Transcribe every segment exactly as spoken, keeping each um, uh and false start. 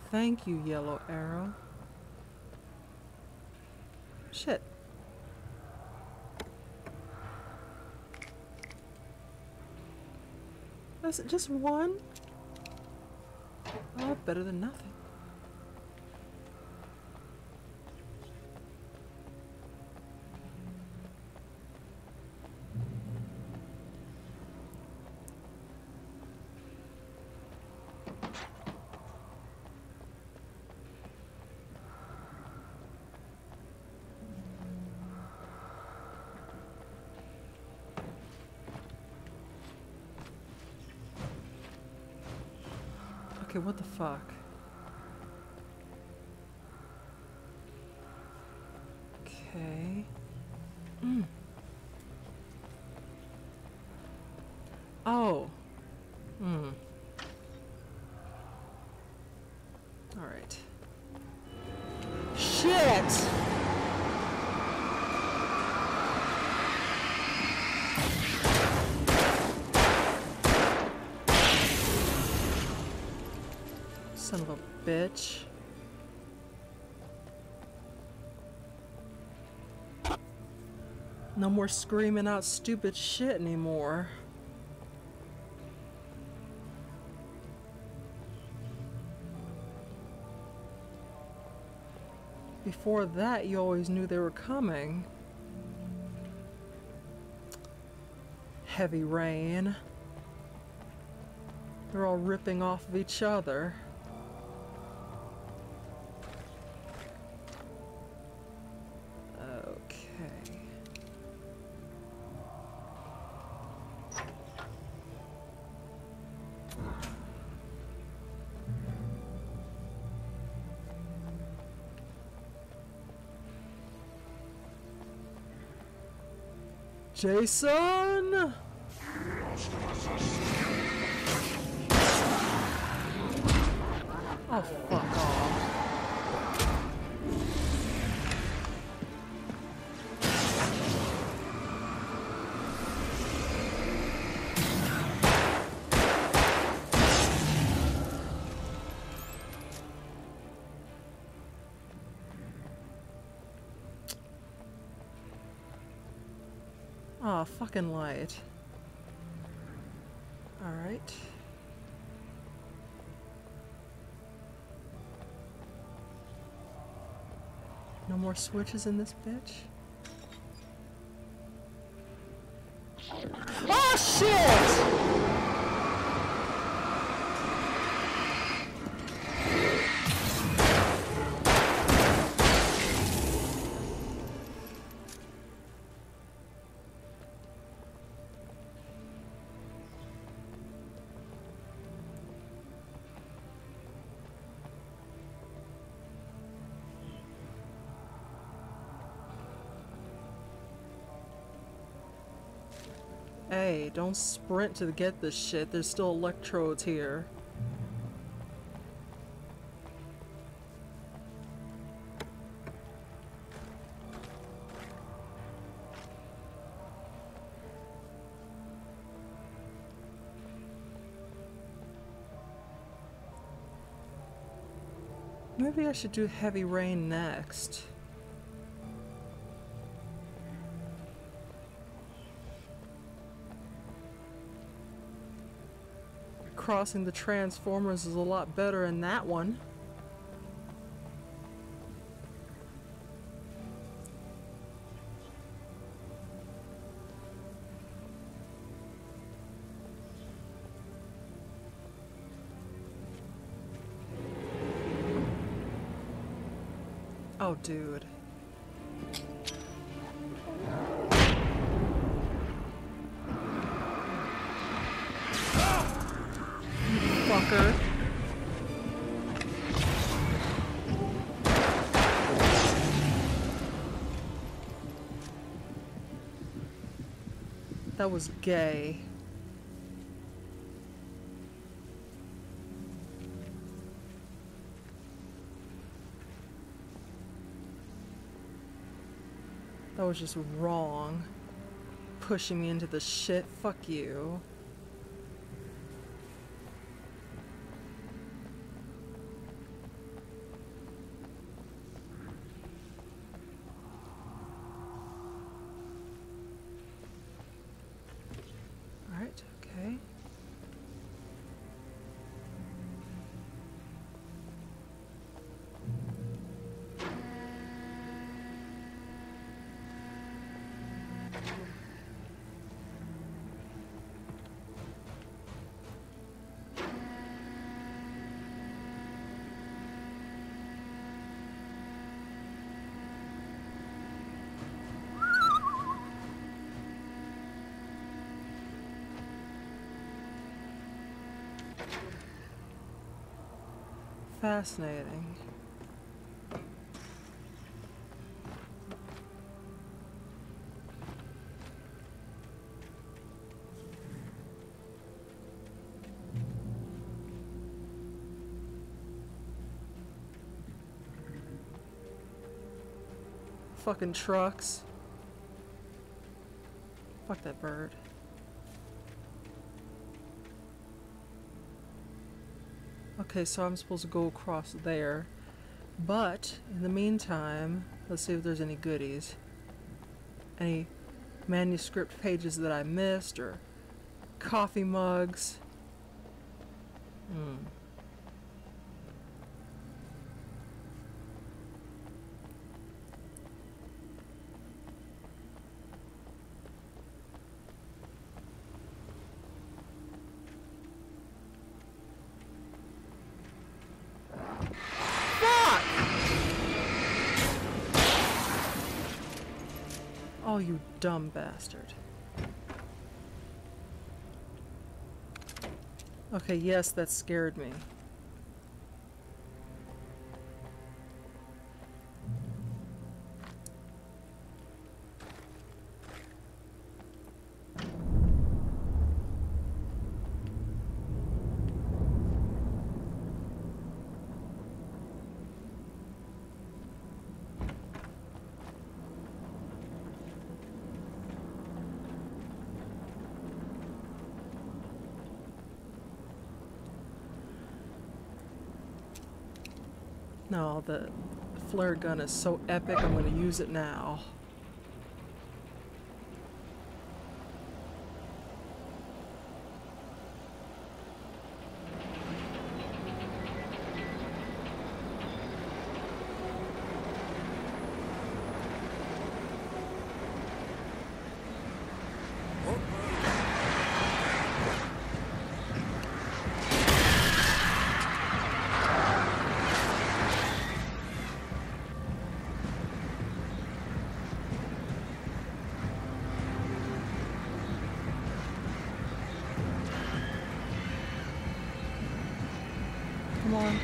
Thank you, yellow arrow. Shit. Is it just one? Oh, better than nothing. Okay, what the fuck? Okay. Mm. Oh. Hmm. All right. Shit! Son of a bitch. No more screaming out stupid shit anymore. Before that, you always knew they were coming. Heavy rain. They're all ripping off of each other. Jason! Oh, fuck off. Oh, fucking light. Alright. No more switches in this bitch? Oh, shit! Hey, don't sprint to get this shit. There's still electrodes here. Maybe I should do heavy rain next. Crossing the transformers is a lot better in that one. Oh, dude. Fucker. That was gay. That was just wrong. Pushing me into the shit. Fuck you. Okay. Fascinating. Fucking trucks. Fuck that bird. Okay, so I'm supposed to go across there. But, in the meantime, let's see if there's any goodies. Any manuscript pages that I missed, or coffee mugs. Hmm. Oh, you dumb bastard. Okay, yes, that scared me. No, the flare gun is so epic, I'm going to use it now. Come on.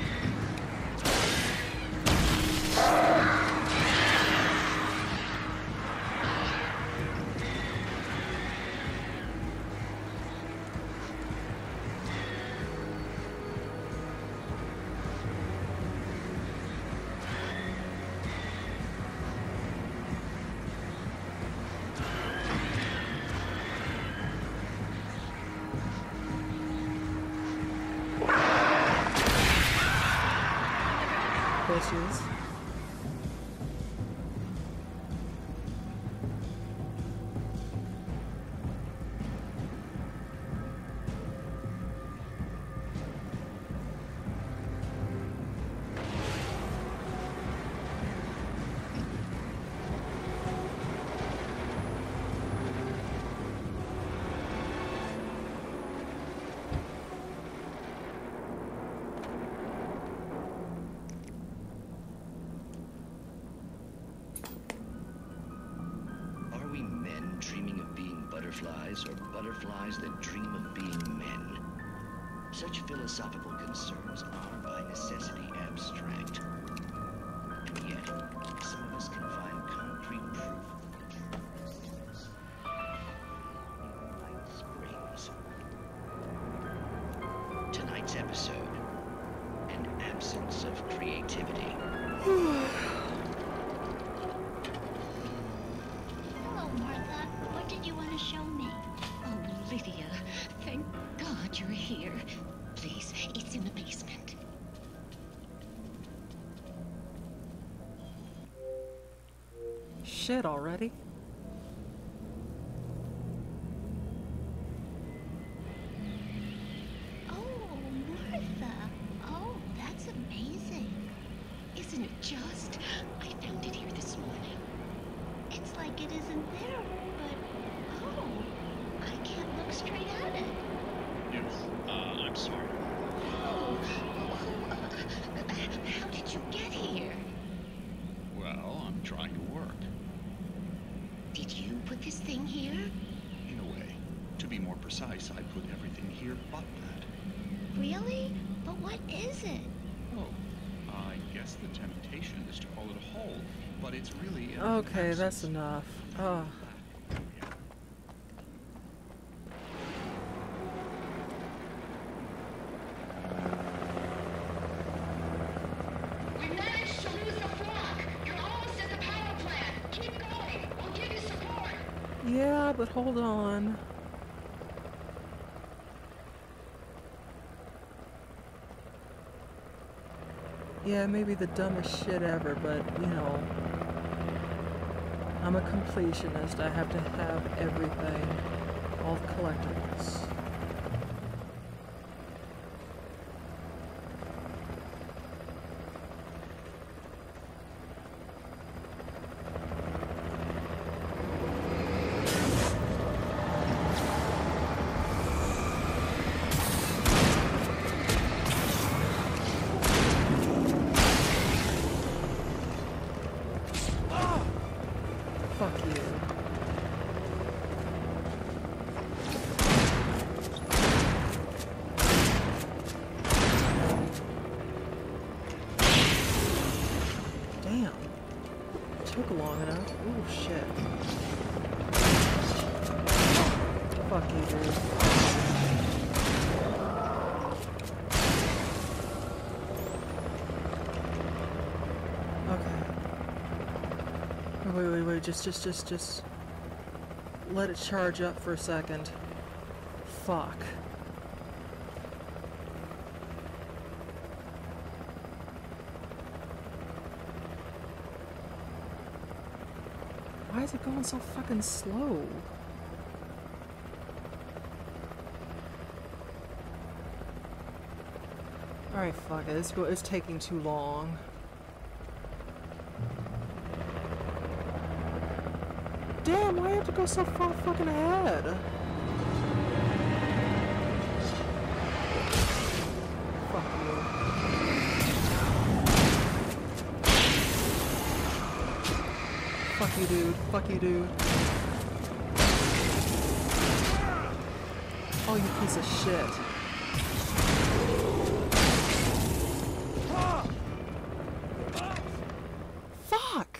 Bitches. Butterflies or butterflies that dream of being men. Such philosophical concerns are by necessity abstract. And yet, some of us can find concrete proof in Light Springs. Tonight's episode, an absence of creativity. Show me. Oh, Lydia, thank God you're here. Please, it's in the basement. Shit already. more precise, I put everything here but that. Really? But what is it? Oh, I guess the temptation is to call it a hole, but it's really... Okay, that's enough. Oh. We managed to lose the flock. You're almost at the power plant. Keep going. I'll give you support. Yeah, but hold on. Yeah, maybe the dumbest shit ever, but, you know, I'm a completionist. I have to have everything, all the collectibles. Took long enough. Ooh, shit. Fuck you, dude. Okay. Wait, wait, wait. Just, just, just, just... let it charge up for a second. Fuck. Why is it going so fucking slow? Alright, fuck it. It's, go it's taking too long. Damn, why do you have to go so far fucking ahead? Fuck you. Fuck you, dude. Fuck you, dude. Oh, you piece of shit. Fuck!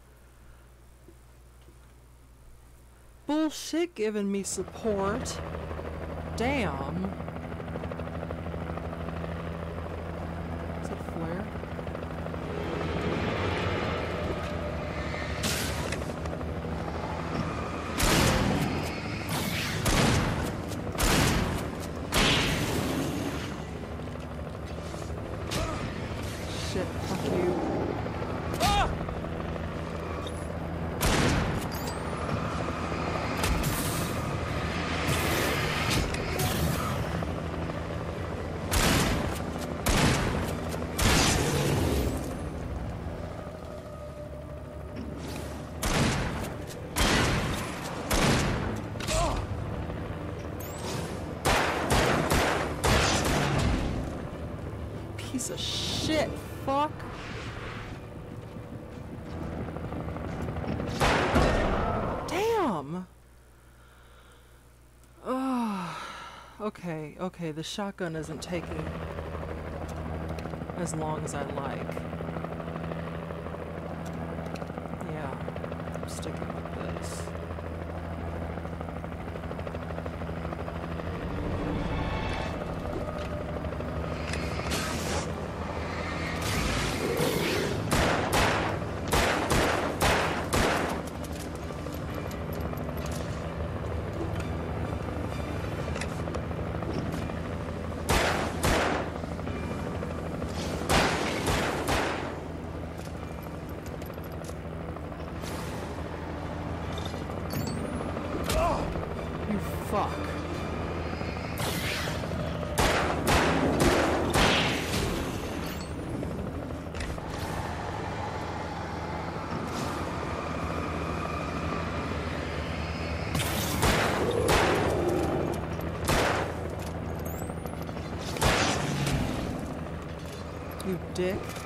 Bullshit giving me support. Damn. Is it a flare? Piece of shit, fuck. Damn. Oh, okay, okay, the shotgun isn't taking as long as I like. Yeah, I'm sticking with this. Fuck. You dick.